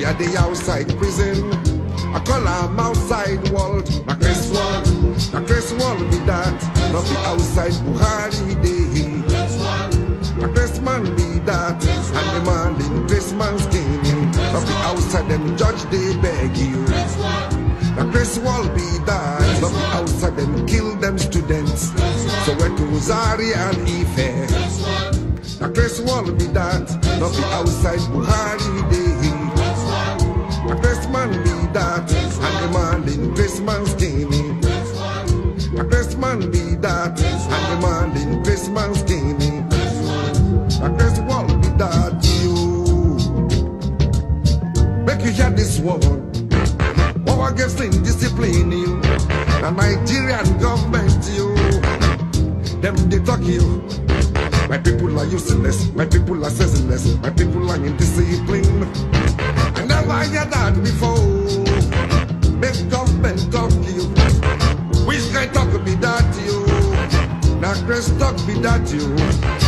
are the outside prison. I call them outside world. Na Chris world be that. Not the outside Buhari day. Na Chris man be that. And the man in Chris man's king. Not the outside them judge they beg you. Na Chris world be that. Not the outside them kill them students. So went to Rosari and Ife. Na Chris world be that. Not the outside Buhari day. Na Chris man be that, and the man in Chris man's skinny. Na Chris man be that, and the man in Chris man's skinny. Na Chris won't be that you. Make you hear this one. Power against indiscipline you. The Nigerian government you. Them they talk you. My people are useless, my people are senseless, my people are indisciplined. I never heard that before. Make government talk to you. Which kind talk be that you? Now Chris talk be that you.